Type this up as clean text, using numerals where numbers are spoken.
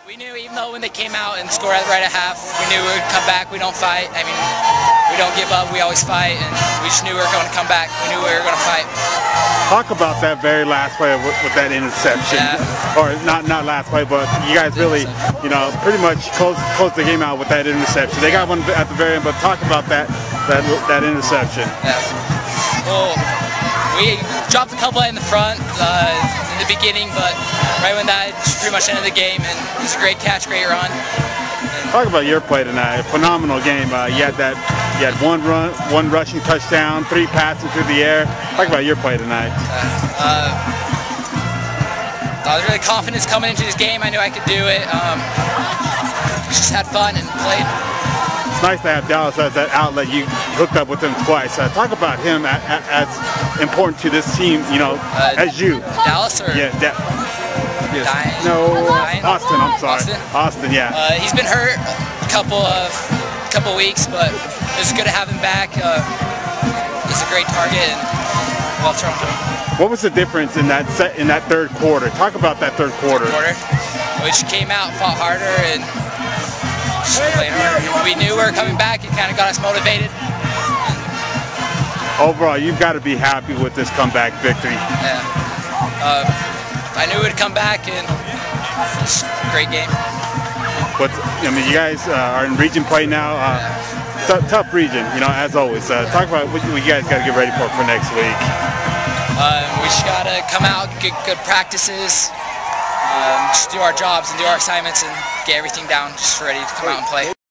We knew, even though when they came out and scored right at half, we knew we would come back. We don't fight. I mean, we don't give up. We always fight, and we just knew we were going to come back. We knew we were going to fight. Talk about that very last play with that interception, or not last play, but you guys really, pretty much closed the game out with that interception. They got one at the very end, but talk about that interception. Yeah. Well, we dropped a couple in the front in the beginning, but right when that pretty much ended the game, and it was a great catch, great run. Talk about your play tonight. A phenomenal game. You had one rushing touchdown, 3 passing through the air. Talk about your play tonight. I was really confident coming into this game. I knew I could do it. Just had fun and played. It's nice to have Dallas as that outlet. You hooked up with him twice. Talk about him as important to this team, as you. Dallas or? Yeah, Yes. Austin, I'm sorry. Austin, yeah. He's been hurt a couple weeks, but it's good to have him back. He's a great target, and well thrown to him. What was the difference in that third quarter? Talk about that third quarter. We just came out, fought harder, and just played harder. We knew we were coming back. It kind of got us motivated. Overall, you've got to be happy with this comeback victory. Yeah. I knew it would come back, and it's a great game. You guys are in region play now. Tough region, as always. Talk about what you guys got to get ready for next week. We just got to come out, get good practices, just do our jobs and do our assignments, and get everything down, just ready to come out and play.